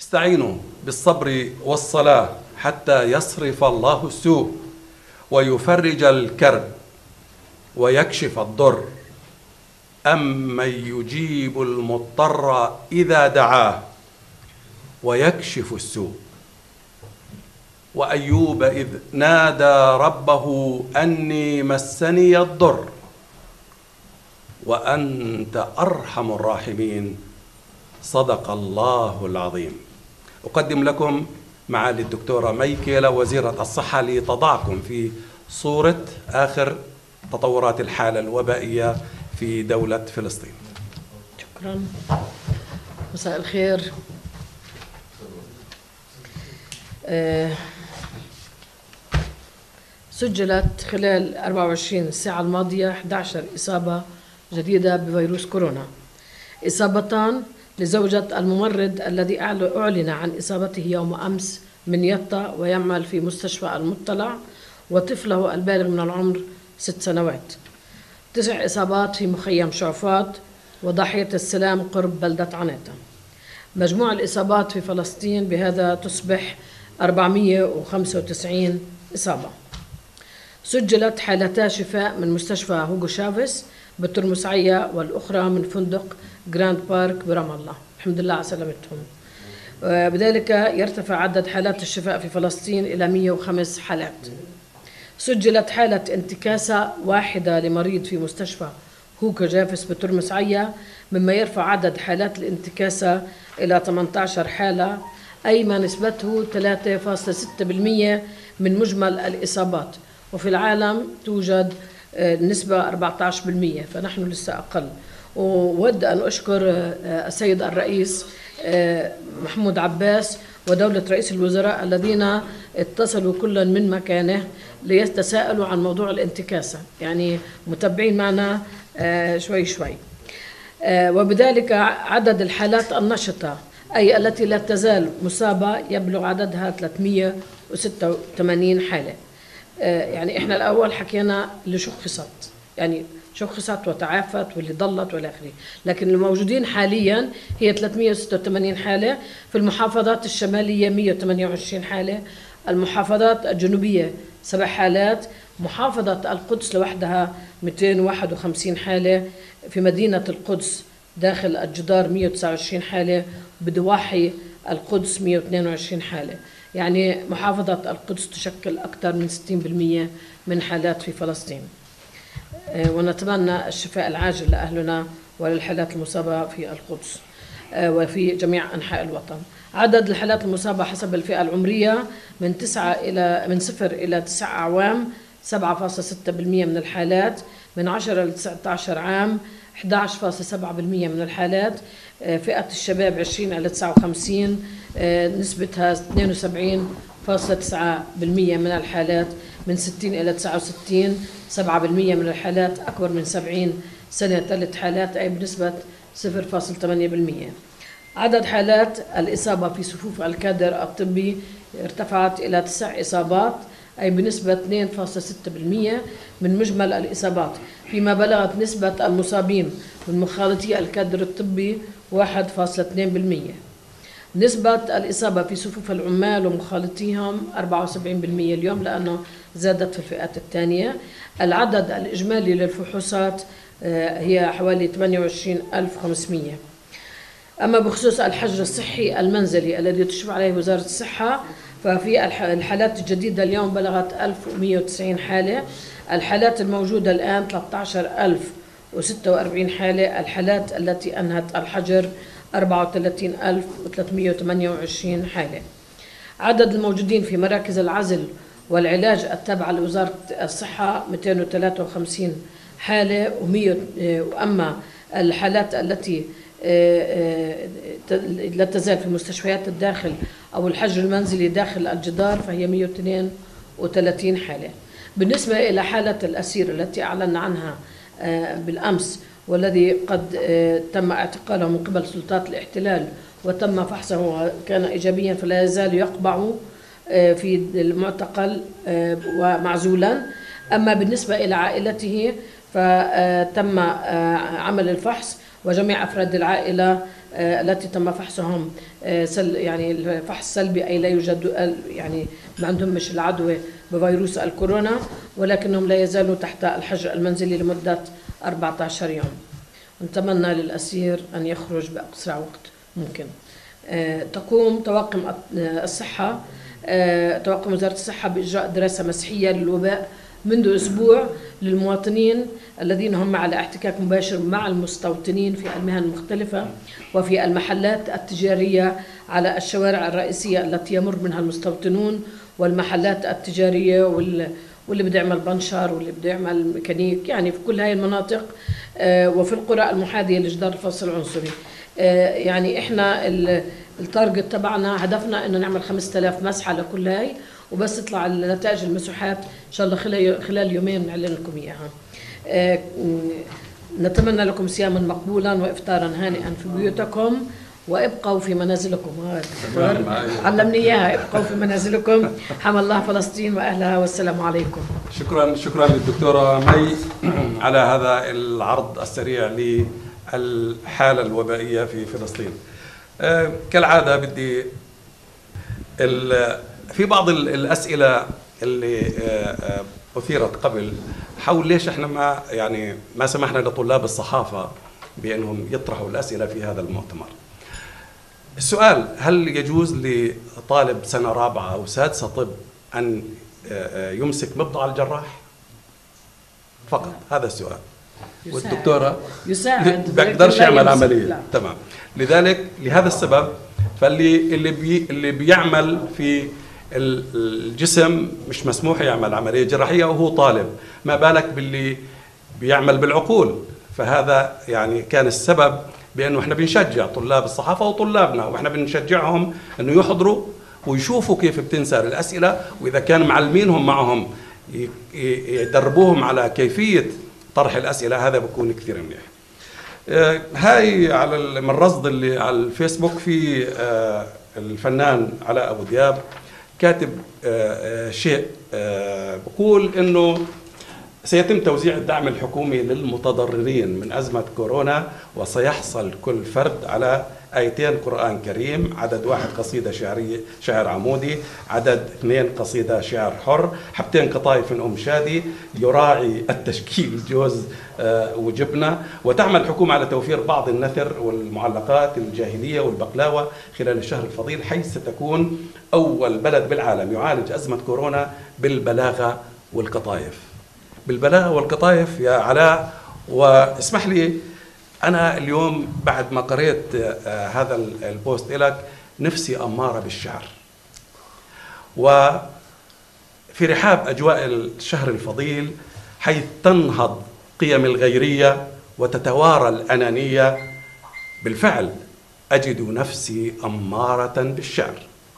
استعينوا بالصبر والصلاة حتى يصرف الله السوء ويفرج الكرب ويكشف الضر. أمن يجيب المضطر إذا دعاه ويكشف السوء. وأيوب إذ نادى ربه أني مسني الضر وأنت أرحم الراحمين. صدق الله العظيم. أقدم لكم معالي الدكتورة ميكيلة وزيرة الصحة لتضعكم في صورة آخر تطورات الحالة الوبائية في دولة فلسطين. شكرا. مساء الخير. سجلت خلال 24 ساعة الماضية 11 إصابة جديدة بفيروس كورونا. إصابتان لزوجة الممرض الذي أعلن عن إصابته يوم أمس من يطا ويعمل في مستشفى المطلع، وطفله البالغ من العمر 6 سنوات. 9 إصابات في مخيم شعفاط وضاحية السلام قرب بلدة عنيطة. مجموع الإصابات في فلسطين بهذا تصبح 495 إصابة. سجلت حالتا شفاء من مستشفى هوغو شافيس بترمس عيا، والأخرى من فندق جراند بارك برام الله. الحمد لله على سلامتهم. بذلك يرتفع عدد حالات الشفاء في فلسطين إلى 105 حالات. سجلت حالة انتكاسة واحدة لمريض في مستشفى هوغو جافيس بترمس عيا، مما يرفع عدد حالات الانتكاسة إلى 18 حالة، أي ما نسبته 3.6% من مجمل الإصابات. وفي العالم توجد نسبة 14%، فنحن لسه أقل. وود أن أشكر السيد الرئيس محمود عباس ودولة رئيس الوزراء الذين اتصلوا كل من مكانه ليتساءلوا عن موضوع الانتكاسة، يعني متابعين معنا شوي شوي. وبذلك عدد الحالات النشطة أي التي لا تزال مصابة يبلغ عددها 386 حالة. يعني إحنا الأول حكينا اللي شخصت، يعني شخصت وتعافت واللي ضلت والى آخره، لكن الموجودين حاليا هي 386 حالة. في المحافظات الشمالية 128 حالة، المحافظات الجنوبية 7 حالات، محافظة القدس لوحدها 251 حالة، في مدينة القدس داخل الجدار 129 حالة، بضواحي القدس 122 حالة. يعني محافظة القدس تشكل أكثر من 60% من حالات في فلسطين. ونتمنى الشفاء العاجل لأهلنا وللحالات المصابة في القدس وفي جميع أنحاء الوطن. عدد الحالات المصابة حسب الفئة العمرية من 0 إلى 9 أعوام 7.6% من الحالات، من 10 إلى 19 عام 11.7% من الحالات، فئة الشباب 20 إلى 59 نسبتها 72.9% من الحالات، من 60 إلى 69 7% من الحالات، أكبر من 70 سنة 3 حالات أي بنسبة 0.8%. عدد حالات الإصابة في صفوف الكادر الطبي ارتفعت إلى 9 إصابات أي بنسبة 2.6% من مجمل الإصابات، فيما بلغت نسبة المصابين من مخالطي الكادر الطبي 1.2%. نسبة الإصابة في صفوف العمال ومخالطيهم 74% اليوم، لأنه زادت في الفئات الثانية. العدد الإجمالي للفحوصات هي حوالي 28,500. أما بخصوص الحجر الصحي المنزلي الذي تشرف عليه وزارة الصحة، ففي الحالات الجديدة اليوم بلغت 1190 حالة. الحالات الموجودة الآن 13,046 حالة. الحالات التي أنهت الحجر 34,328 حالة. عدد الموجودين في مراكز العزل والعلاج التابعة لوزارة الصحة 253 حالة. وأما الحالات التي لا تزال في مستشفيات الداخل أو الحجر المنزلي داخل الجدار فهي 132 حالة. بالنسبة إلى حالة الأسير التي أعلنا عنها بالأمس والذي قد تم اعتقاله من قبل سلطات الاحتلال وتم فحصه وكان إيجابيا، فلا يزال يقبع في المعتقل ومعزولا. أما بالنسبة إلى عائلته فتم عمل الفحص، وجميع أفراد العائلة التي تم فحصهم يعني الفحص سلبي، أي لا يوجد يعني ما عندهم مش العدوى بفيروس الكورونا، ولكنهم لا يزالوا تحت الحجر المنزلي لمدة 14 يوم. نتمنى للأسير أن يخرج بأسرع وقت ممكن. تقوم طواقم الصحة طواقم وزارة الصحة بإجراء دراسة مسحية للوباء منذ أسبوع للمواطنين الذين هم على احتكاك مباشر مع المستوطنين في المهن المختلفة وفي المحلات التجارية على الشوارع الرئيسية التي يمر منها المستوطنون، والمحلات التجارية واللي بده يعمل بنشر واللي بده يعمل ميكانيك، يعني في كل هاي المناطق، وفي القرى المحاذية لجدار الفصل العنصري. يعني احنا التارجت تبعنا هدفنا انه نعمل 5000 مسحة لكل هاي، وبس تطلع النتائج المسوحات ان شاء الله خلال يومين نعلن لكم اياها. نتمنى لكم صياما مقبولا وافطارا هانئا في بيوتكم، وابقوا في منازلكم. علمني اياها، ابقوا في منازلكم. حمى الله فلسطين واهلها، والسلام عليكم. شكرا للدكتورة مي على هذا العرض السريع للحالة الوبائية في فلسطين. كالعادة بدي في بعض الأسئلة اللي أثيرت قبل حول ليش احنا ما سمحنا لطلاب الصحافة بأنهم يطرحوا الأسئلة في هذا المؤتمر. السؤال: هل يجوز لطالب سنة رابعة أو سادسة طب أن يمسك مبضع الجراح فقط؟ هذا السؤال. والدكتورة يساعد، بيقدرش يعمل عملية. تمام. لذلك لهذا السبب اللي بيعمل في الجسم مش مسموح يعمل عملية جراحية وهو طالب، ما بالك باللي بيعمل بالعقول. فهذا يعني كان السبب بأنه احنا بنشجع طلاب الصحافة وطلابنا، واحنا بنشجعهم انه يحضروا ويشوفوا كيف بتنسر الأسئلة، وإذا كان معلمينهم معهم يدربوهم على كيفية طرح الأسئلة، هذا بيكون كثير منيح. هاي على من الرصد اللي على الفيسبوك في الفنان علاء أبو دياب كاتب شيء بقول إنه سيتم توزيع الدعم الحكومي للمتضررين من أزمة كورونا، وسيحصل كل فرد على آيتين قرآن كريم، عدد 1 قصيدة شعرية شعر عمودي، عدد 2 قصيدة شعر حر، حبتين قطايف من أم شادي، يراعي التشكيل جوز وجبنة. وتعمل الحكومة على توفير بعض النثر والمعلقات الجاهلية والبقلاوة خلال الشهر الفضيل، حيث ستكون أول بلد بالعالم يعالج أزمة كورونا بالبلاغة والقطايف. بالبلاغة والقطايف يا علاء. واسمح لي أنا اليوم بعد ما قريت هذا البوست لك نفسي أمارة بالشعر، وفي رحاب أجواء الشهر الفضيل حيث تنهض قيم الغيرية وتتوارى الأنانية، بالفعل أجد نفسي أمارة بالشعر.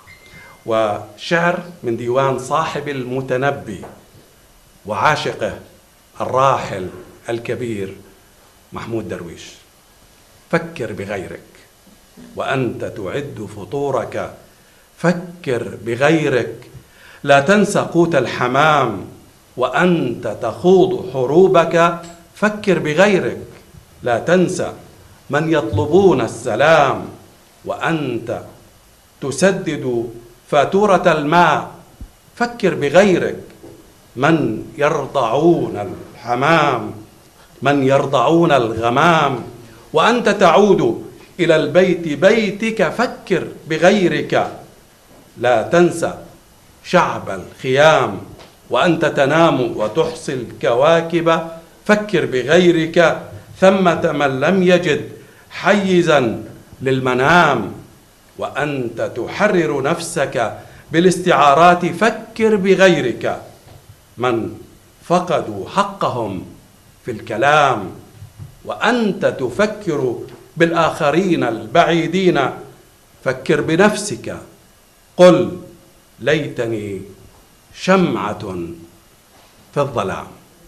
وشعر من ديوان صاحب المتنبي وعاشقه الراحل الكبير محمود درويش: فكر بغيرك وأنت تعد فطورك، فكر بغيرك لا تنسى قوت الحمام وأنت تخوض حروبك، فكر بغيرك لا تنسى من يطلبون السلام وأنت تسدد فاتورة الماء، فكر بغيرك من يرضعون الحمام، من يرضعون الغمام وأنت تعود إلى البيت بيتك، فكر بغيرك لا تنسى شعب الخيام وأنت تنام وتحصي الكواكب، فكر بغيرك ثمة من لم يجد حيزا للمنام وأنت تحرر نفسك بالاستعارات، فكر بغيرك من فقدوا حقهم في الكلام وأنت تفكر بالآخرين البعيدين، فكر بنفسك قل ليتني شمعة في الظلام.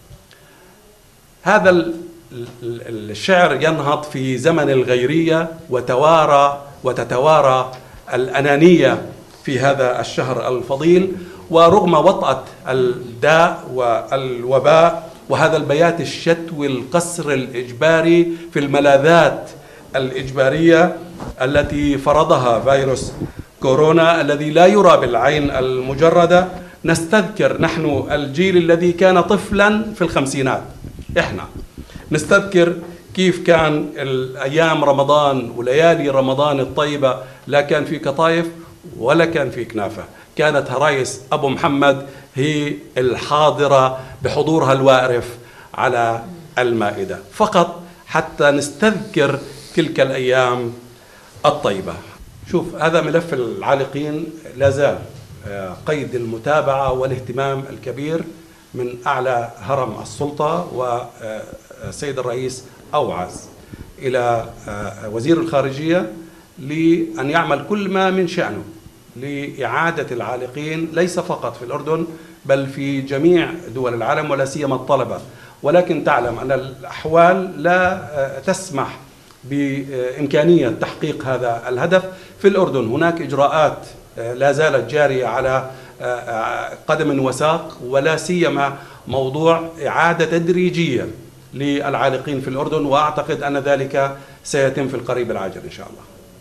هذا الشعر ينهض في زمن الغيرية وتتوارى الأنانية في هذا الشهر الفضيل، ورغم وطأة الداء والوباء وهذا البيات الشتوي القسر الإجباري في الملاذات الإجبارية التي فرضها فيروس كورونا الذي لا يرى بالعين المجردة. نستذكر نحن الجيل الذي كان طفلا في الخمسينات، إحنا نستذكر كيف كان أيام رمضان وليالي رمضان الطيبة، لا كان في قطايف ولا كان في كنافة، كانت هرايس أبو محمد هي الحاضرة بحضورها الوارف على المائدة فقط حتى نستذكر تلك الأيام الطيبة. شوف، هذا ملف العالقين لا زال قيد المتابعة والاهتمام الكبير من أعلى هرم السلطة، والسيد الرئيس أوعز إلى وزير الخارجية لأن يعمل كل ما من شأنه لإعادة العالقين ليس فقط في الأردن بل في جميع دول العالم ولا سيما الطلبة. ولكن تعلم أن الأحوال لا تسمح بإمكانية تحقيق هذا الهدف في الأردن. هناك إجراءات لا زالت جارية على قدم وساق، ولا سيما موضوع إعادة تدريجية للعالقين في الأردن، وأعتقد أن ذلك سيتم في القريب العاجل إن شاء الله.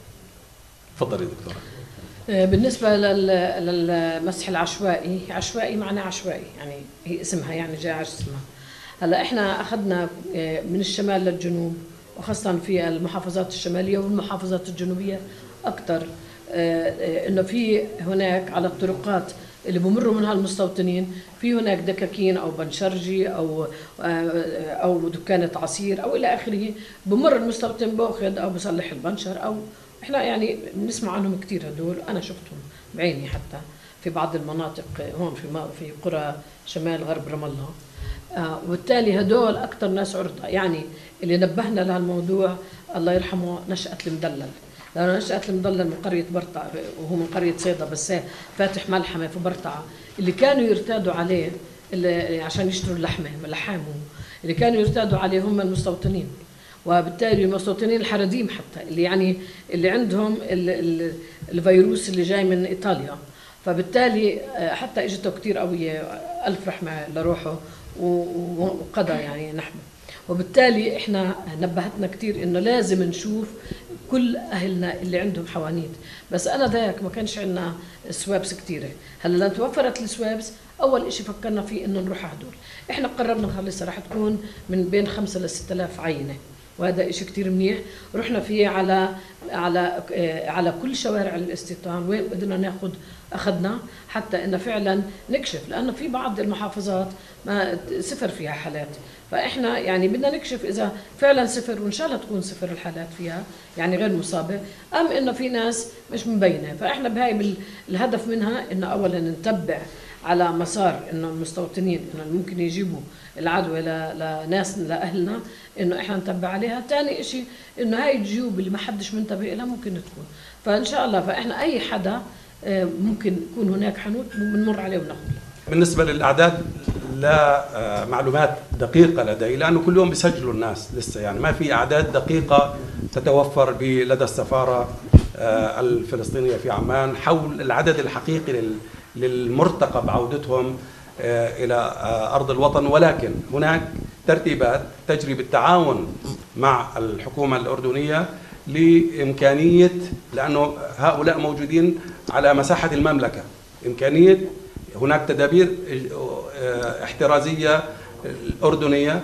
تفضلي دكتورة. بالنسبة للمسح العشوائي، عشوائي معناه عشوائي، يعني هي اسمها يعني جاء على اسمها. هلا احنا أخذنا من الشمال للجنوب، وخاصة في المحافظات الشمالية والمحافظات الجنوبية أكثر، إنه في هناك على الطرقات اللي بمروا منها المستوطنين في هناك دكاكين أو بنشرجي أو دكانة عصير أو إلى آخره، بمر المستوطن بأخذ أو بصلح البنشر، أو إحنا يعني بنسمع عنهم كثير هدول، أنا شفتهم بعيني حتى في بعض المناطق هون في قرى شمال غرب رام الله. وبالتالي هدول أكثر ناس عرضة. يعني اللي نبهنا لهالموضوع الله يرحمه نشأة المدلل، لأنه نشأة المدلل من قرية برطعة، وهو من قرية صيدا بس فاتح ملحمة في برطعة، اللي كانوا يرتادوا عليه اللي عشان يشتروا اللحمة ملحامه، اللي كانوا يرتادوا عليه هم المستوطنين، وبالتالي المستوطنين الحرديم حتى اللي عندهم الفيروس اللي جاي من إيطاليا، فبالتالي حتى اجته كتير قوية ألف رحمة لروحه وقضى يعني نحمه. وبالتالي احنا نبهتنا كتير انه لازم نشوف كل اهلنا اللي عندهم حوانيت، بس انا ذاك ما كانش عندنا سوابس كتيره. هلا لما توفرت السوابس اول اشي فكرنا فيه انه نروح على هدول. احنا قررنا نخلصها رح تكون من بين 5 ل 6000 عينه، وهذا إشي كتير منيح. رحنا فيه على كل شوارع الاستيطان وين قدرنا ناخذ أخذنا، حتى إنه فعلا نكشف، لأنه في بعض المحافظات ما صفر فيها حالات، فإحنا يعني بدنا نكشف إذا فعلا صفر، وإن شاء الله تكون صفر الحالات فيها يعني غير مصابة، أم إنه في ناس مش مبينة. فإحنا بهاي الهدف منها إنه أولا نتبع على مسار إنه المستوطنين إنه ممكن يجيبوا العدوى لناس لأهلنا، إنه إحنا نتبع عليها. ثاني إشي إنه هاي الجيوب اللي ما حدش منتبه لها ممكن تكون، فإن شاء الله فإحنا أي حدا ممكن يكون هناك حانوت بنمر عليه وناخذ. بالنسبة للأعداد لا معلومات دقيقة لدي، لأنه كل يوم بيسجلوا الناس لسه، يعني ما في أعداد دقيقة تتوفر لدى السفارة الفلسطينية في عمان حول العدد الحقيقي للمرتقب عودتهم إلى أرض الوطن. ولكن هناك ترتيبات تجري بالتعاون مع الحكومة الأردنية لإمكانية، لأنه هؤلاء موجودين على مساحة المملكة، إمكانية هناك تدابير احترازية أردنية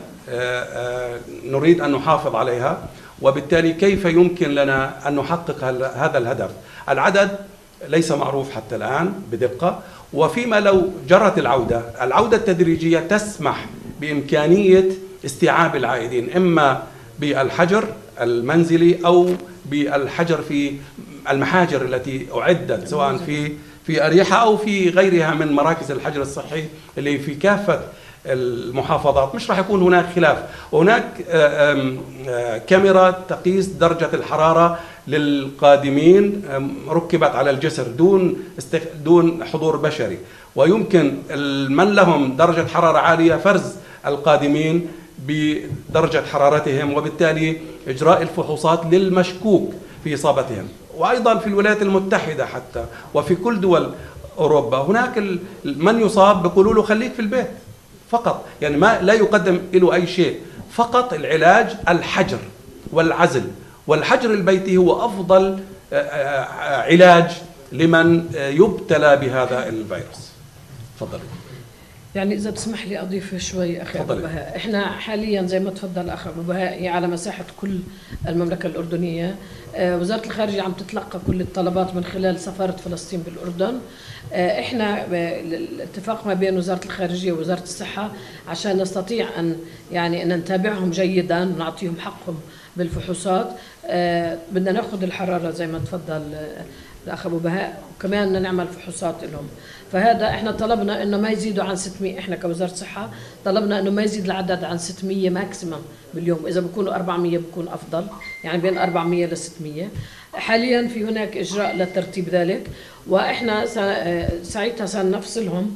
نريد أن نحافظ عليها، وبالتالي كيف يمكن لنا أن نحقق هذا الهدف؟ العدد ليس معروف حتى الآن بدقة، وفيما لو جرت العودة التدريجية تسمح بإمكانية استيعاب العائدين، إما بالحجر المنزلي أو بالحجر في المحاجر التي أعدت سواء في أريحة أو في غيرها من مراكز الحجر الصحي اللي في كافة المحافظات. مش راح يكون هناك خلاف، وهناك كاميرا تقيس درجة الحرارة للقادمين ركبت على الجسر دون حضور بشري، ويمكن من لهم درجة حرارة عالية فرز القادمين بدرجة حرارتهم، وبالتالي إجراء الفحوصات للمشكوك في إصابتهم. وأيضا في الولايات المتحدة حتى وفي كل دول أوروبا هناك من يصاب بيقولوا له خليك في البيت، فقط، يعني ما لا يقدم له أي شيء، فقط العلاج الحجر والعزل، والحجر البيتي هو أفضل علاج لمن يبتلى بهذا الفيروس. تفضلي. يعني إذا تسمح لي أضيف شوي أخي أبو بهاء، إحنا حاليا زي ما تفضل أخي أبو بهاء على مساحة كل المملكة الأردنية، وزارة الخارجية عم تتلقى كل الطلبات من خلال سفارة فلسطين بالأردن. إحنا الاتفاق ما بين وزارة الخارجية ووزارة الصحة عشان نستطيع أن نتابعهم جيدا ونعطيهم حقهم بالفحوصات. بدنا ناخذ الحرارة زي ما تفضل الأخ أبو بهاء، وكمان بدنا نعمل فحوصات لهم. فهذا احنا طلبنا انه ما يزيدوا عن 600، احنا كوزارة صحة طلبنا انه ما يزيد العدد عن 600 ماكسيمم باليوم، اذا بكونوا 400 بكون افضل، يعني بين 400 ل 600. حاليا في هناك اجراء لترتيب ذلك، واحنا ساعتها سنفصلهم.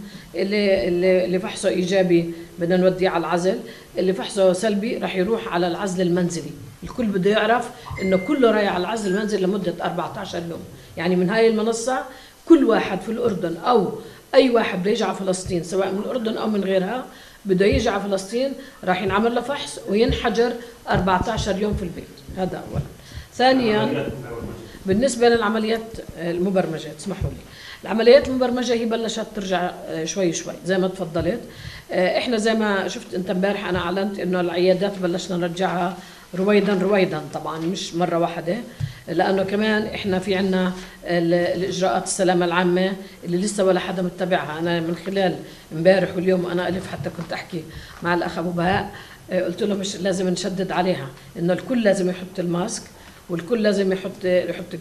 اللي فحصه ايجابي بدنا نوديه على العزل، اللي فحصه سلبي راح يروح على العزل المنزلي. الكل بده يعرف انه كله رايح على العزل المنزلي لمدة 14 يوم، يعني من هاي المنصة كل واحد في الأردن أو أي واحد بده يجي على فلسطين سواء من الأردن أو من غيرها بده يجي على فلسطين راح ينعمل له فحص وينحجر 14 يوم في البيت. هذا أولا. ثانيا بالنسبة للعمليات المبرمجة، تسمحوا لي، العمليات المبرمجة هي بلشت ترجع شوي شوي زي ما تفضلت. احنا زي ما شفت انت امبارح انا اعلنت انه العيادات بلشنا نرجعها رويدا طبعا مش مرة واحدة، لأنه كمان إحنا في عنا الإجراءات السلامة العامة اللي لسه ولا حدا متبعها. أنا من خلال امبارح واليوم أنا ألف حتى كنت أحكي مع الأخ أبو بهاء، قلت له مش لازم نشدد عليها، إنه الكل لازم يحط الماسك والكل لازم يحط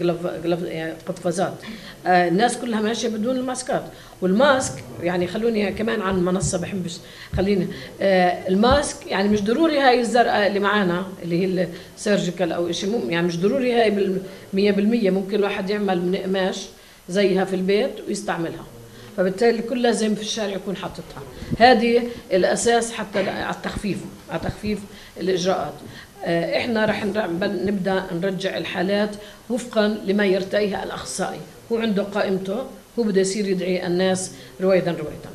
قفازات. الناس كلها ماشيه بدون الماسكات، والماسك يعني خلوني كمان عن المنصه بحبش خليني الماسك يعني مش ضروري هاي الزرقاء اللي معانا اللي هي السيرجيكال او شيء، يعني مش ضروري هاي 100%، ممكن الواحد يعمل من قماش زيها في البيت ويستعملها. فبالتالي الكل لازم في الشارع يكون حاططها. هذه الاساس حتى على تخفيف الاجراءات. احنا رح نبدا نرجع الحالات وفقا لما يرتئيها الاخصائي، هو عنده قائمته، هو بده يصير يدعي الناس رويدا.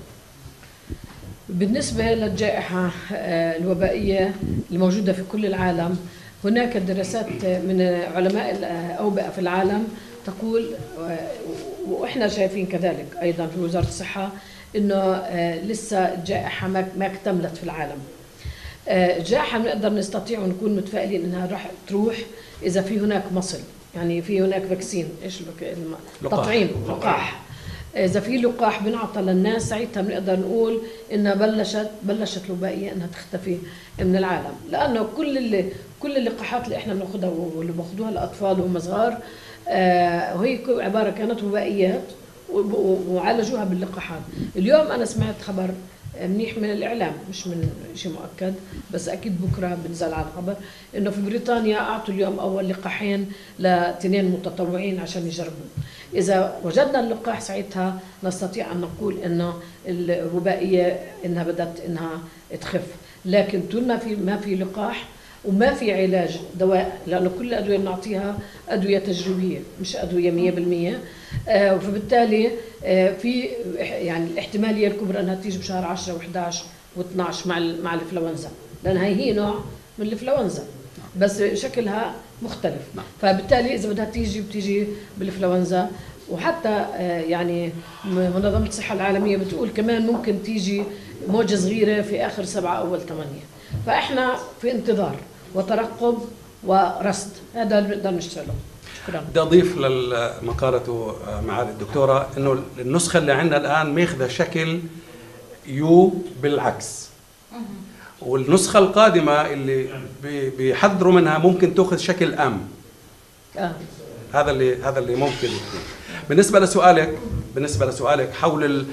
بالنسبه للجائحه الوبائيه الموجوده في كل العالم، هناك دراسات من علماء الاوبئه في العالم تقول، واحنا شايفين كذلك ايضا في وزاره الصحه، انه لسه الجائحه ما اكتملت في العالم. الجائحة بنقدر نستطيع ونكون متفائلين انها راح تروح اذا في هناك مصل، يعني في هناك فاكسين، ايش تطعيم لقاح. اذا في لقاح بنعطى للناس ساعتها بنقدر نقول انها بلشت الوبائية انها تختفي من العالم، لانه كل اللقاحات اللي احنا بناخذها واللي باخذوها الاطفال وهم صغار وهي عبارة كانت وبائيات وعالجوها باللقاحات. اليوم انا سمعت خبر منيح من الإعلام مش من شيء مؤكد، بس أكيد بكرة بنزل على الخبر إنه في بريطانيا أعطوا اليوم أول لقاحين ل2 متطوعين عشان يجربوا. إذا وجدنا اللقاح ساعتها نستطيع أن نقول إنه الوبائية إنها بدأت إنها تخف، لكن طول ما في لقاح وما في علاج دواء، لأنه كل الأدوية اللي نعطيها أدوية تجريبية مش أدوية 100%، فبالتالي في يعني الاحتمالية الكبرى أنها تيجي بشهر 10 و11 و12 مع الإنفلونزا، لأن هي نوع من الإنفلونزا بس شكلها مختلف. فبالتالي إذا بدها بتيجي بالإنفلونزا. وحتى يعني منظمة الصحة العالمية بتقول كمان ممكن تيجي موجة صغيرة في آخر 7 أول 8. فإحنا في انتظار وترقب ورصد، هذا اللي بنقدر نشتغله. بدي أضيف لما قالته معالي الدكتورة إنه النسخة اللي عندنا الآن ماخذة شكل يو بالعكس، والنسخة القادمة اللي بيحذروا منها ممكن تأخذ شكل أم. هذا اللي ممكن يكون. بالنسبة لسؤالك حول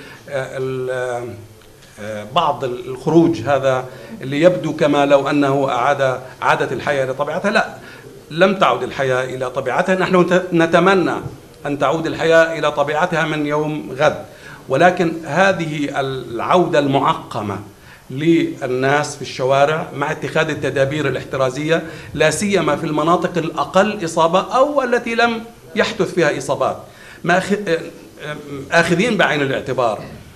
بعض الخروج هذا اللي يبدو كما لو أنه عادت الحياة لطبيعتها، لا، لم تعد الحياة إلى طبيعتها. نحن نتمنى أن تعود الحياة إلى طبيعتها من يوم غد، ولكن هذه العودة المعقمة للناس في الشوارع مع اتخاذ التدابير الاحترازية، لا سيما في المناطق الأقل إصابة أو التي لم يحدث فيها إصابات، آخذين بعين الاعتبار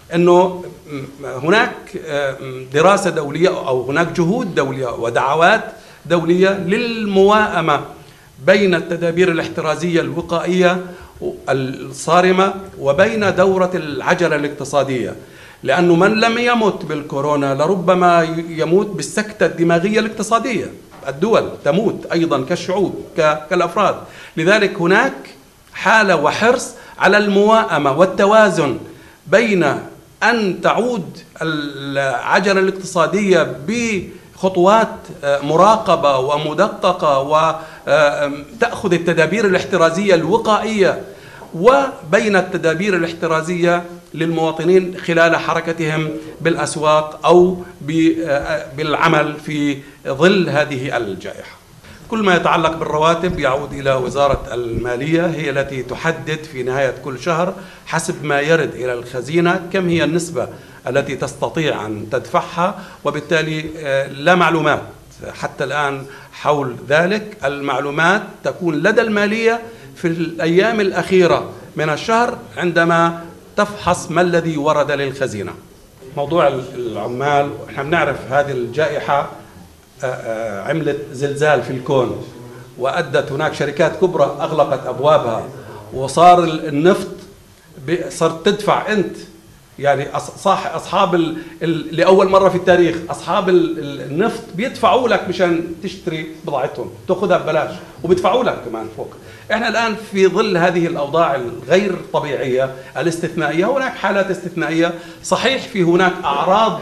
أنه هناك دراسة دولية أو هناك جهود دولية ودعوات دولية للمواءمة بين التدابير الاحترازية الوقائية الصارمة وبين دورة العجلة الاقتصادية، لأنه من لم يمت بالكورونا لربما يموت بالسكتة الدماغية الاقتصادية. الدول تموت أيضا كالشعوب كالأفراد. لذلك هناك حالة وحرص على المواءمة والتوازن بين أن تعود العجلة الاقتصادية بخطوات مراقبة ومدققة وتأخذ التدابير الاحترازية الوقائية، وبين التدابير الاحترازية للمواطنين خلال حركتهم بالأسواق أو بالعمل في ظل هذه الجائحة. كل ما يتعلق بالرواتب يعود إلى وزارة المالية، هي التي تحدد في نهاية كل شهر حسب ما يرد إلى الخزينة كم هي النسبة التي تستطيع أن تدفعها، وبالتالي لا معلومات حتى الآن حول ذلك. المعلومات تكون لدى المالية في الأيام الأخيرة من الشهر عندما تفحص ما الذي ورد للخزينة. موضوع العمال، احنا بنعرف هذه الجائحة عملت زلزال في الكون، وأدت هناك شركات كبرى أغلقت أبوابها، وصار النفط صرت تدفع أنت، يعني أصحاب لأول مرة في التاريخ أصحاب النفط بيدفعوا لك مشان تشتري بضاعتهم، تأخذها ببلاش وبيدفعوا لك كمان فوق. احنا الآن في ظل هذه الأوضاع الغير طبيعية الاستثنائية، هناك حالات استثنائية صحيح، في هناك أعراض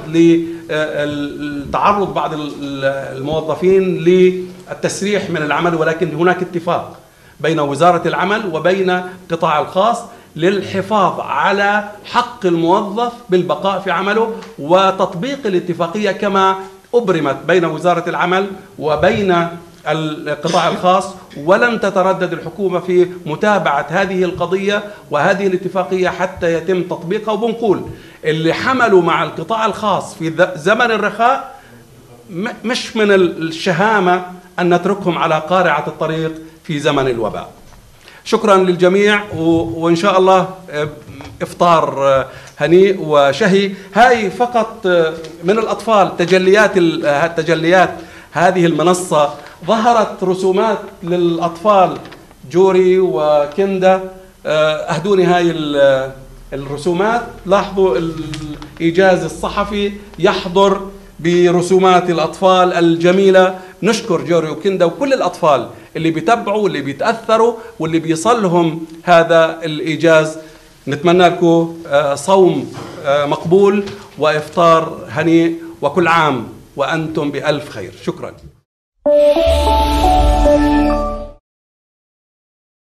لتعرض بعض الموظفين للتسريح من العمل، ولكن هناك اتفاق بين وزارة العمل وبين القطاع الخاص للحفاظ على حق الموظف بالبقاء في عمله وتطبيق الاتفاقية كما أبرمت بين وزارة العمل وبين القطاع الخاص. ولن تتردد الحكومة في متابعة هذه القضية وهذه الاتفاقية حتى يتم تطبيقها. وبنقول اللي حملوا مع القطاع الخاص في زمن الرخاء مش من الشهامة أن نتركهم على قارعة الطريق في زمن الوباء. شكرا للجميع، وإن شاء الله إفطار هنيء وشهي. هاي فقط من الأطفال تجليات هذه المنصة. ظهرت رسومات للأطفال جوري وكندا، أهدوني هاي الرسومات. لاحظوا الإيجاز الصحفي يحضر برسومات الأطفال الجميلة. نشكر جوري وكندا وكل الأطفال اللي بيتبعوا واللي بيتأثروا واللي بيصلهم هذا الإيجاز. نتمنى لكم صوم مقبول وإفطار هنيء، وكل عام وأنتم بألف خير. شكرا.